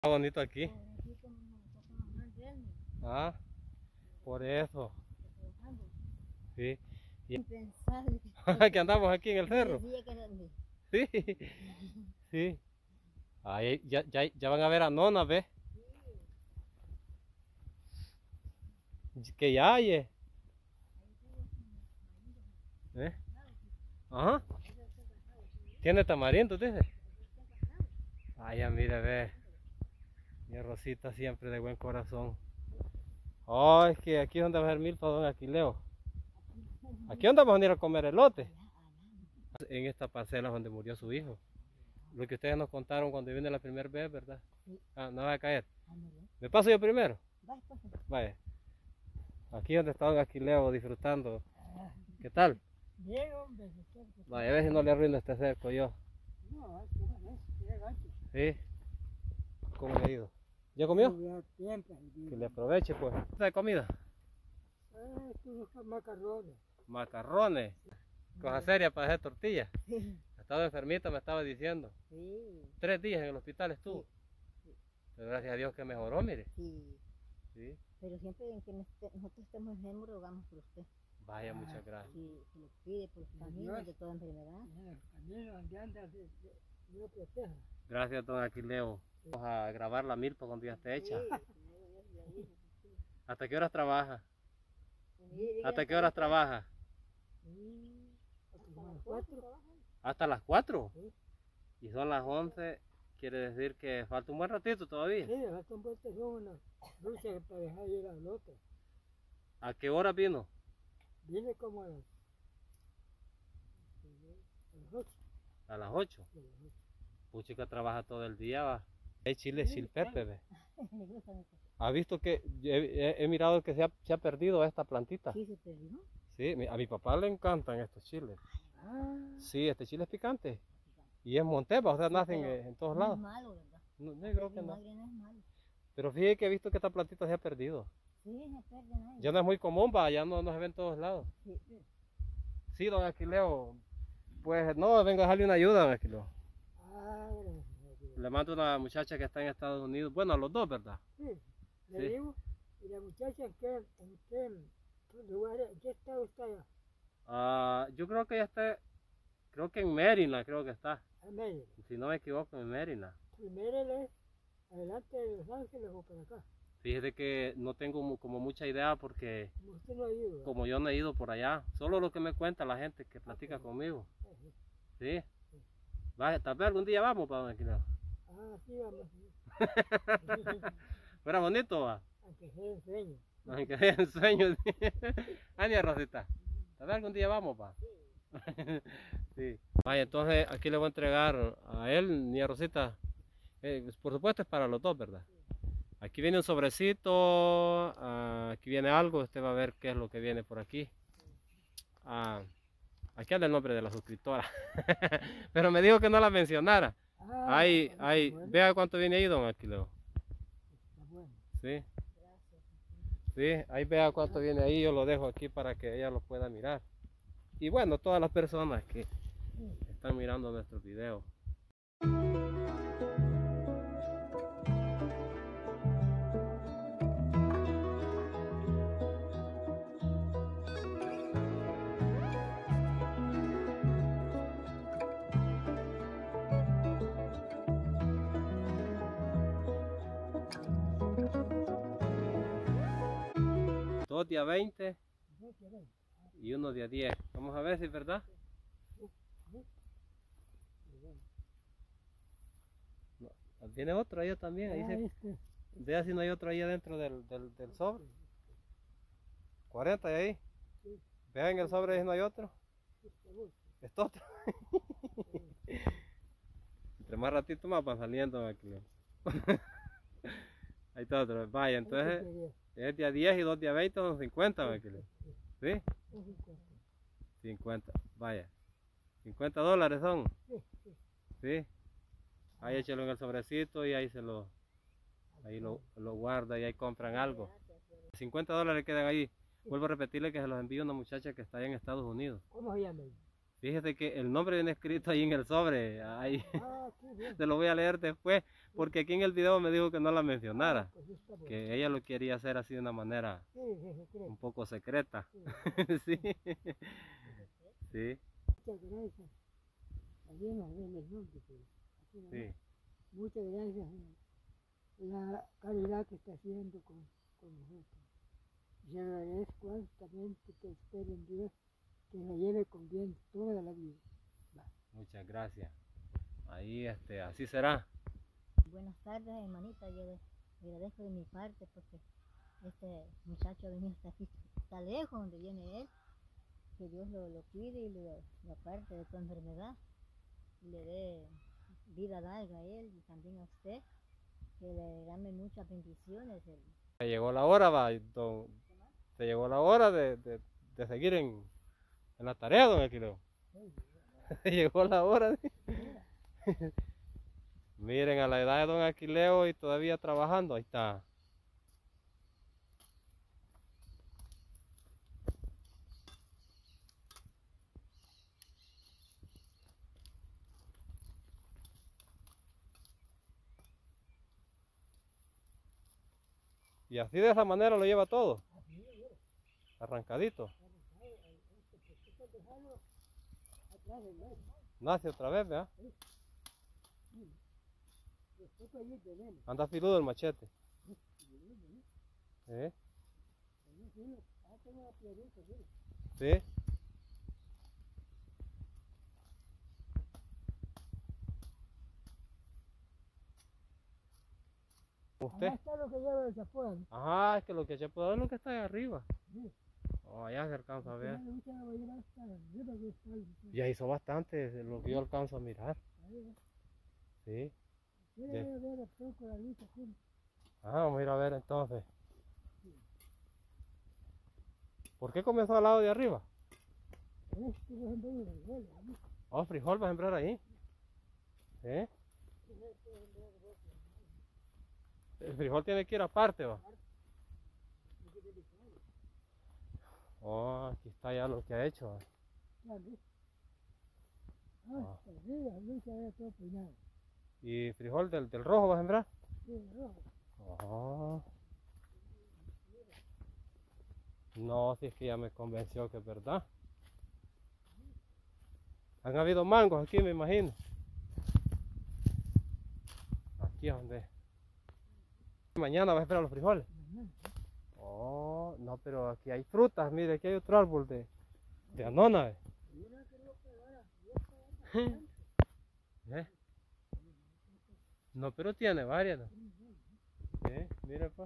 Está bonito aquí. Ah, por eso. Sí. Que andamos aquí en el cerro. Sí, sí. Ahí ya van a ver a Nona, ¿ves? Que ya hay. ¿Eh? Ajá. ¿Tiene tamarindo, dice? Ah, ya mire, ve. Mi Rosita siempre de buen corazón. Oh, es que aquí es donde va a haber milpa, don Aquileo. Aquí es donde vamos a ir a comer elote. En esta parcela donde murió su hijo. Lo que ustedes nos contaron cuando vine la primera vez, ¿verdad? Ah, no va a caer. ¿Me paso yo primero? Vaya. Aquí donde está don Aquileo disfrutando. ¿Qué tal? Bien, hombre. Vaya, a ver si no le arruino este cerco yo. No, es gacho. ¿Sí? ¿Cómo le ha ido? ¿Ya comió? Siempre. Que le aproveche, pues. ¿Qué de comida? Estos macarrones. Macarrones. Cosa seria para hacer tortillas. Sí. Estaba enfermita, me estaba diciendo. Sí. 3 días en el hospital estuvo. Sí. Pero gracias a Dios que mejoró, mire. Sí. Sí. Pero siempre en que nosotros estemos enfermos, rogamos por usted. Vaya, muchas gracias. Sí, se lo pide por los caminos de toda enfermedad. Caminos donde anda, Dios proteja. Gracias, don Aquileo. Vamos a grabar la milpa cuando ya esté hecha. ¿Hasta qué horas trabaja? ¿Hasta qué horas trabaja? ¿Hasta las 4? Sí. Y son las 11, quiere decir que falta un buen ratito todavía. Sí, falta un buen tejón, una lucha para dejar ir al otro. ¿A qué hora vino? Viene como a las 8. A las 8. Puchica trabaja todo el día, va. Hay chile sin pepe, ve. ¿Ha visto que he mirado que se ha perdido esta plantita? Sí, se perdió. Sí, a mi papá le encantan estos chiles. Ah, Sí, este chile es picante. Y es monteva, o sea, nacen en todos no lados. es malo, ¿verdad? No, yo creo que no. No es malo. Pero fíjate que he visto que esta plantita se ha perdido. Sí, se pierde ahí. Ya no es muy común, va, ya no se ve en todos lados. Sí, sí. Sí, don Aquileo. Pues no, vengo a dejarle una ayuda, don Aquileo. Ah, gracias. Le mando a una muchacha que está en Estados Unidos. Bueno, a los dos, ¿verdad? Sí, le Sí. digo, y la muchacha en qué lugar, en qué estado está allá, Ah, yo creo que ya está, creo que en Maryland, creo que está. en medio. Si no me equivoco, en Maryland. Primero es adelante de Los Ángeles o para acá. Fíjese que no tengo como mucha idea porque Como usted no ha ido, ¿verdad? como yo no he ido por allá, solo lo que me cuenta la gente que platica conmigo. Sí. Vaya, tal vez algún día vamos para don Aquileo. Ah, sí, vamos. Fuera bonito, va. Aunque sea en sueño. Aunque sea en sueños. Ania Rosita. Tal vez algún día vamos, pa. Sí. Vaya, entonces aquí le voy a entregar a él ni a Rosita. Por supuesto es para los dos, ¿verdad? Aquí viene un sobrecito, aquí viene algo, usted va a ver qué es lo que viene por aquí. Aquí anda el nombre de la suscriptora. Pero me dijo que no la mencionara. Ah, Ahí, bueno. vea cuánto viene ahí, don Aquileo. Está bueno. Sí. Sí, ahí vea cuánto viene ahí, yo lo dejo aquí para que ella lo pueda mirar. Y bueno, todas las personas que están mirando nuestros videos. Dos día 20 y uno día 10. Vamos a ver si es verdad. No, viene otro ahí también. Ahí se, vea si no hay otro ahí adentro del sobre. 40 de ahí. Vea en el sobre si no hay otro. Esto otro. Entre más ratito más van saliendo aquí. Ahí está otro. Vaya, entonces es día 10 y 2 día 20 son 50. ¿Sí? 50. Vaya. $50 son. ¿Sí? Ahí échalo en el sobrecito y ahí ahí lo guarda y ahí compran algo. $50 quedan ahí. Vuelvo a repetirle que se los envío a una muchacha que está allá en Estados Unidos. ¿Cómo se llama? Fíjese que el nombre viene escrito ahí en el sobre. Ahí, Ah, qué bien. se lo voy a leer después, porque aquí en el video me dijo que no la mencionara. Pues está bueno. Que ella lo quería hacer así de una manera Sí, se cree. un poco secreta. Sí. Sí. Sí, Muchas gracias. También nos ven el nombre, pero aquí no. sí. Muchas gracias la caridad que está haciendo con nosotros. Y agradezco altamente que espero en Dios que la lleve con bien toda la vida. Muchas gracias. Ahí, así será. Buenas tardes, hermanita. Yo le agradezco de mi parte porque este muchacho ha venido hasta aquí, está lejos donde viene él. Que Dios lo cuide y lo aparte de tu enfermedad y le dé vida larga a él y también a usted. Que le dame muchas bendiciones. Se llegó la hora, va, se llegó la hora de seguir en la tarea, don Aquileo. Se llegó la hora. Miren, a la edad de don Aquileo y todavía trabajando, ahí está. Y así de esa manera lo lleva todo. Arrancadito. Nace otra vez, ¿verdad? Anda filudo el machete. ¿Eh? Sí. ¿Usted? Allá está lo que lleva el Zapuán. Ajá, es que lo que se puede ver es lo que está ahí arriba. Sí. Oh, allá se alcanza a ver. Ahorita la voy a llevar hasta arriba que está el Zapuán. Ya hizo bastante de lo que yo alcanzo a mirar. Ahí va. Sí. Quiere ver a poco la luz aquí. Ajá, vamos a ir a ver entonces. ¿Por qué comenzó al lado de arriba? Este es el de frijol, ¿no? Oh, frijol va a sembrar ahí. ¿Eh? El frijol tiene que ir aparte, va. Oh, aquí está ya lo que ha hecho. Ya, ¿ves? Hasta arriba, Luis se había todo peinado. ¿Y frijol del rojo va a sembrar? Sí, rojo. Oh. No, si es que ya me convenció que es verdad. Han habido mangos aquí, me imagino. Aquí es donde. Mañana va a esperar los frijoles. Oh, no, pero aquí hay frutas. Mire, aquí hay otro árbol de anona. ¿Eh? No, pero tiene varias. ¿No? Mire, pues.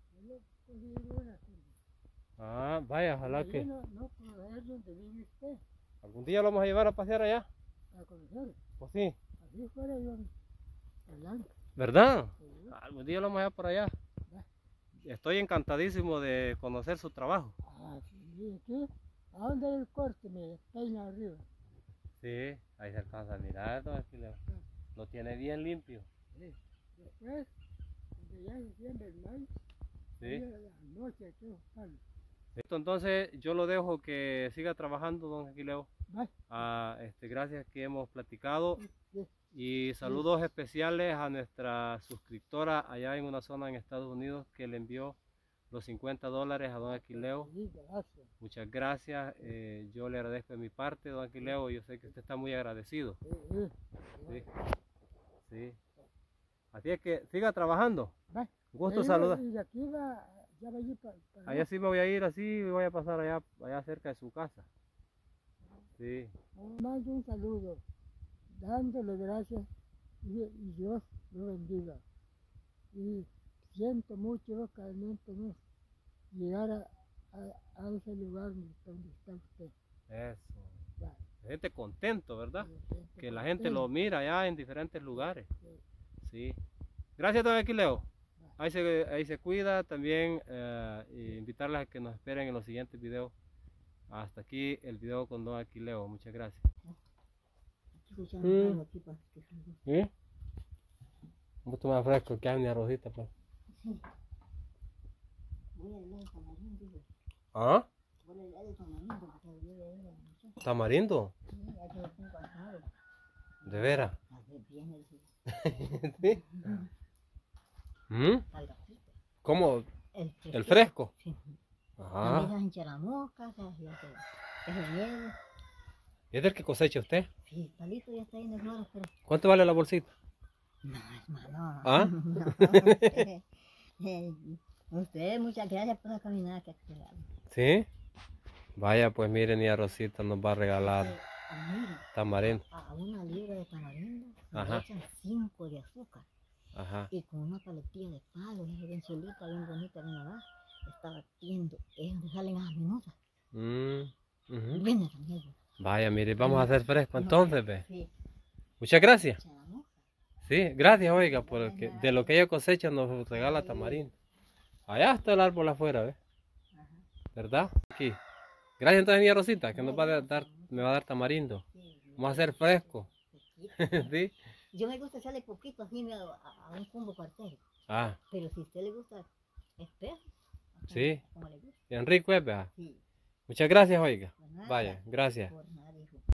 Ah, vaya, ojalá que No, por ahí donde vive usted, algún día lo vamos a llevar a pasear allá. a conocer. Pues sí, Así fuera yo adelante. ¿verdad? Sí. Algún día lo vamos a llevar por allá. Estoy encantadísimo de conocer su trabajo. Ah, sí, aquí. ¿A dónde hay el corte? Me peina arriba. Sí, ahí se alcanza a mirar, don Aquileo. Lo tiene bien limpio. Sí. Después, donde ya se siembra el maíz, Sí. ahí a la noche hay que buscarlo. Esto entonces yo lo dejo que siga trabajando, don Aquileo. Va. Gracias que hemos platicado. Sí. Y saludos especiales a nuestra suscriptora allá en una zona en Estados Unidos que le envió los $50 a don Aquileo. Sí, gracias. Muchas gracias. Yo le agradezco de mi parte, don Aquileo. Yo sé que usted está muy agradecido. Sí. Sí. Sí. Así es que siga trabajando. Va. Gusto saludar. Y de aquí va, ya va a ir para Allá sí me voy a ir así y voy a pasar allá cerca de su casa. Sí. Mando un saludo, dándole gracias y Dios lo bendiga. Y siento mucho realmente no llegar a ese lugar donde está usted. Eso. Ya. Gente contento, ¿verdad? Me siento Que la gente contento. lo mira allá en diferentes lugares. Sí. Sí. Gracias, don Aquileo. Ahí se cuida. También invitarles a que nos esperen en los siguientes videos. Hasta aquí el video con don Aquileo. Muchas gracias. Un poquito más fresco que mi arrocita, pues. Voy a ir al tamarindo, digo. ¿Ah? Voy a ir al tamarindo porque vive ella. ¿Tamarindo? Sí. ya que estoy cansado. ¿De veras? Hace bien el ¿Sí? ¿Mm? salgacito. ¿Cómo? ¿El fresquito. fresco? Sí. Ajá. También se hincha la mosca, se nieve. ¿Es del que cosecha usted? Sí, el palito ya está lleno de flores, pero ¿Cuánto vale la bolsita? no, es malo. ¿Ah? Usted, muchas gracias por la caminada que ha pegado. ¿Sí? Vaya, pues miren, y a Rosita nos va a regalar Mira, tamarindo. a una libra de tamarindo le Ajá. echan 5 de azúcar Ajá. y con una paletilla de palo, bien solita, bien bonita, bien abajo, está batiendo. Es donde salen las minutas. Ujú. Buena también. Vaya, mire, vamos a hacer fresco entonces, ve. Sí, Muchas gracias. echa la mosca. Sí, gracias, oiga, porque de lo que ella cosecha nos regala tamarindo. Allá está el árbol afuera, ¿ves? Ajá. ¿Verdad? Aquí. Gracias entonces, niña Rosita, que nos va a dar, me va a dar tamarindo. Sí, Vamos a hacer fresco. poquito. ¿Sí? Yo me gusta echarle poquito así a un combo cuartel. Ah, Pero si a usted le gusta espeso, sí. como le gusta. Bien rico es, vea. Sí. Muchas gracias, oiga. Pues nada, Vaya, gracias. por